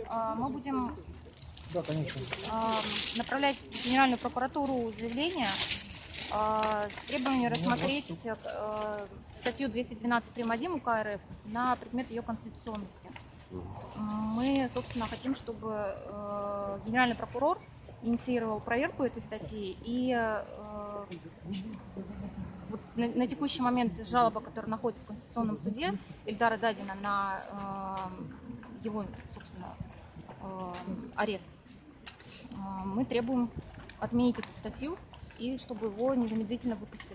Мы будем Да, конечно. направлять в Генеральную прокуратуру заявление с требованием рассмотреть статью 212 прим. 1 УК РФ на предмет ее конституционности. Мы, собственно, хотим, чтобы генеральный прокурор инициировал проверку этой статьи, и вот на текущий момент жалоба, которая находится в Конституционном суде Эльдара Дадина на его, собственно, арест, мы требуем отменить эту статью и чтобы его незамедлительно выпустили.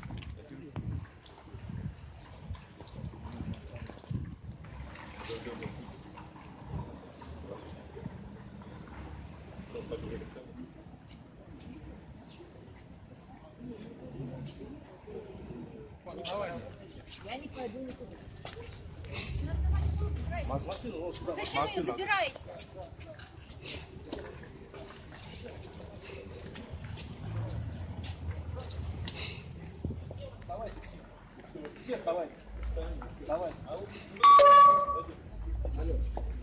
Я не пойду никуда. Зачем ее забираете? Вставайте все вставайте. Давай. Алло.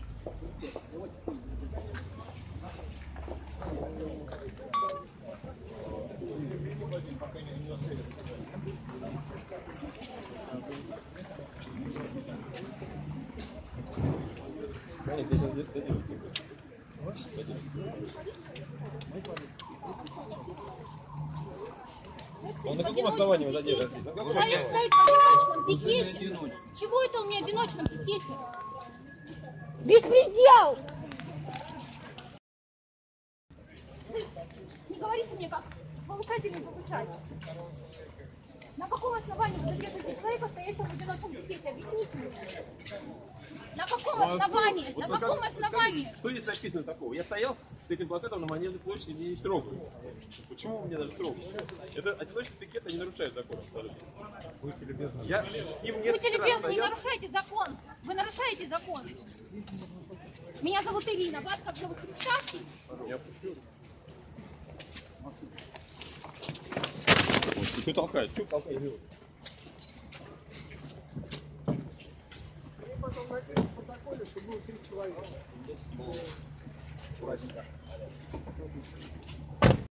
Он на каком основании вы задерживаете? Человек стоит в одиночном пикете. С чего это он не в одиночном пикете? Беспредел! Вы не говорите мне, как повышать или не повышать. На каком основании вы задерживаете человека, стоящего в одиночном пикете? Объясните мне. На каком основании? Вот На каком основании? Что здесь написано такого? Я стоял с этим плакатом на Манежной площади, меня не трогают. Почему меня даже трогают? Это одиночный пикет, они нарушают закон. Будьте любезны. Я с ним Будьте несколько раз любезны, не стоял. нарушайте закон. Вы нарушаете закон. Меня зовут Ирина. Вас как зовут? Представьтесь. Я пущу. Ты что толкаешь? Что толкаешь? Потом напишите в протоколе, что было 3 человека.